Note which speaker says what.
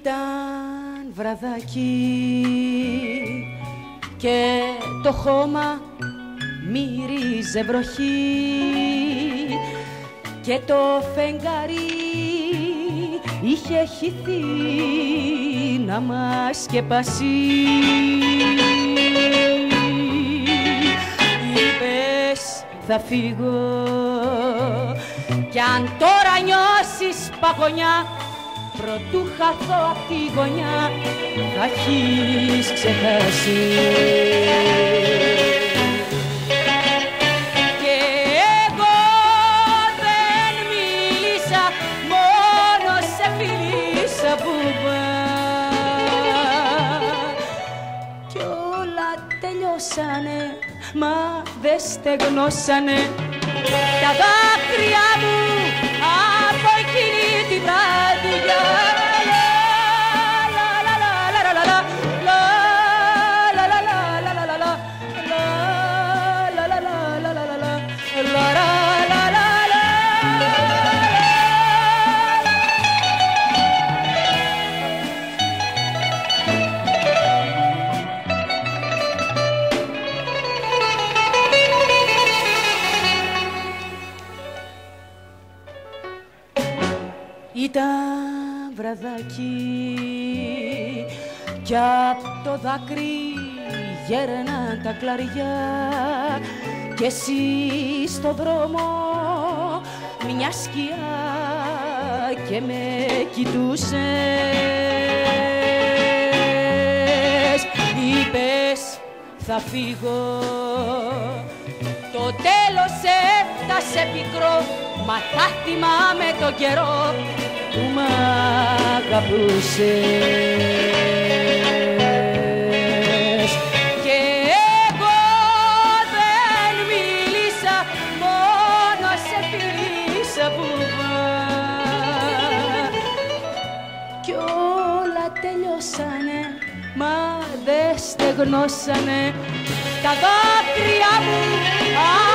Speaker 1: Ήταν βραδάκι και το χώμα μύριζε βροχή και το φεγγάρι είχε χυθεί να μας σκεπάσει. Είπες θα φύγω κι αν τώρα νιώσεις παγωνιά προτού χαθώ απ' τη γωνιά θα έχεις ξεχάσει. Και εγώ δεν μίλησα, μόνο σε φίλησα μπουμπά κι όλα τελειώσανε μα δεν στεγνώσανε τα δάκρυα μου από εκείνη τη βράδια. Ήταν βραδάκι κι απ' το δάκρυ γέρναν τα κλαριά κι εσύ στο δρόμο μια σκιά και με κοιτούσες. Είπες θα φύγω, το τέλος έφτασε πικρό μα θα θυμάμαι το καιρό που μ' αγαπούσες. Και εγώ δεν μίλησα, μόνο σε φίλησα μπουμπά κι όλα τελειώσανε μα δεν στεγνώσανε τα δάκρυα μου